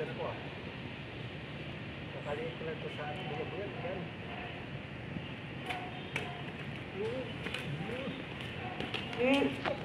Pawisan ako ah. Nakaliit ko lang ito sa ating bulag-bulag. Yan. Mm.